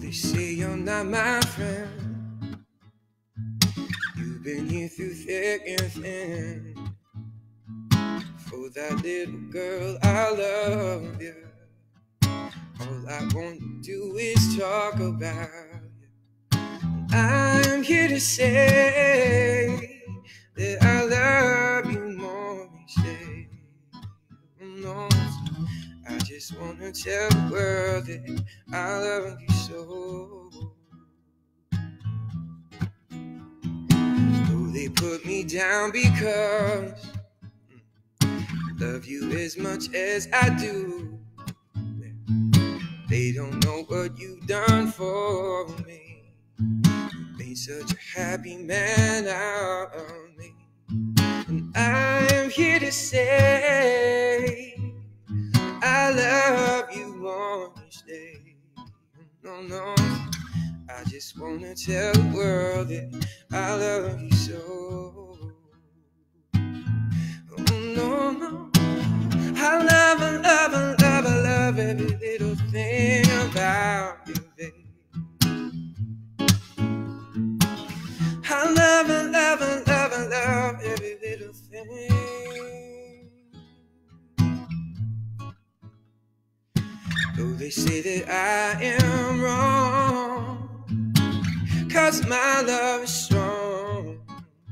they say you're not my friend. You've been here through thick and thin. For that little girl, I love you. All I want to do is talk about you. I'm here to say that I love you more each day. No, I just want to tell the world that I love you so. Though they put me down because I love you as much as I do. They don't know what you've done for me. You made such a happy man out of me. And I am here to say I love you more each day. No, no, I just want to tell the world that I love you so. Oh, no, no, I love, I love, I love, I love every little thing about you, baby. I love, I love, I love, I love every little thing. Though they say that I am wrong, 'cause my love is strong.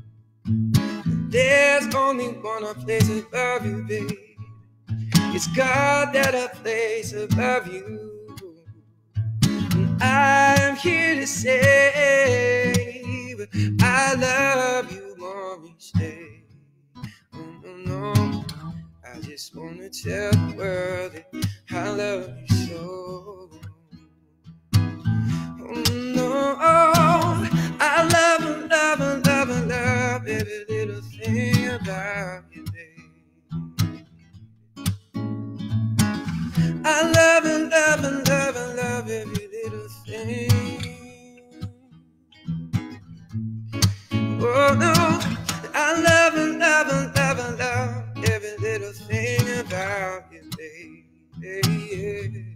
There's only one place above you, baby. It's God that I place above you. And I'm here to say I love you more each day. Oh, no, no, I just want to tell the world that I love you so. Oh, no, I love, love, love, love every little thing about you, baby. I love and love and love and love every little thing. Oh no, I love and love and love and love every little thing about you, baby.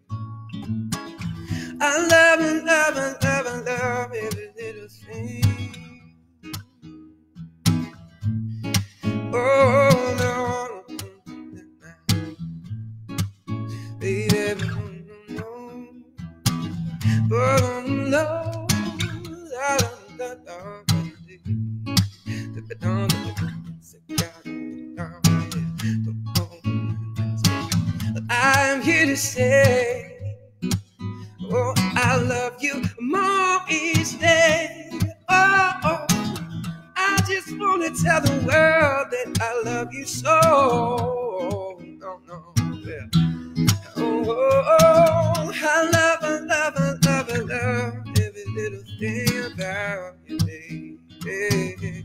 I love and love and love and love every little thing. Oh no, baby, no, oh no, I'm here to say, oh, I love you more each day. Oh, oh, I just want to tell the world that I love you so. No, no, yeah. Oh, I love, I love, I love, I love every little thing about you, baby.